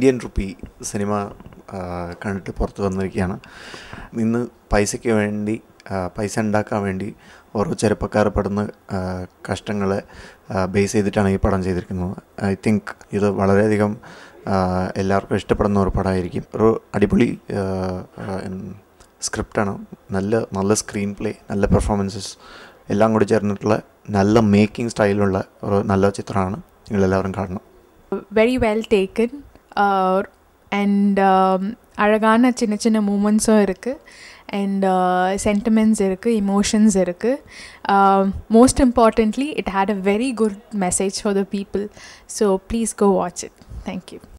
Indian rupee cinema കണ്ടിട്ട് പുറത്ത് വന്നിരിക്കുകയാണ്. ഇന്ന് പൈസയ്ക്ക് വേണ്ടി പൈസ ഉണ്ടാക്കാൻ വേണ്ടി ഓരോ ചെറുപ്പക്കാർ പെടുന്ന കഷ്ടങ്ങളെ ബേസ് ചെയ്തിട്ടാണ് ഈ പടം ചെയ്തിരിക്കുന്നത്. ഐ തിങ്ക് ഇത് വളരെയധികം എല്ലാവർക്കും ഇഷ്ടപ്പെടുന്ന ഒരു പടമായിരിക്കും. ഒരു അടിപൊളി സ്ക്രിപ്റ്റാണ്, നല്ല സ്ക്രീൻ പ്ലേ, നല്ല പെർഫോമൻസസ് എല്ലാം കൂടി ചേർന്നിട്ടുള്ള നല്ല മേക്കിംഗ് സ്റ്റൈലുള്ള ഒരു നല്ല ചിത്രമാണ്. നിങ്ങളെല്ലാവരും കാണണം. Very well taken and அழகான சின்ன சின்ன மூமெண்ட்ஸும் இருக்குது and sentiments இருக்குது, emotions இருக்குது. Most importantly, it had a very good message for the people. So please go watch it. Thank you.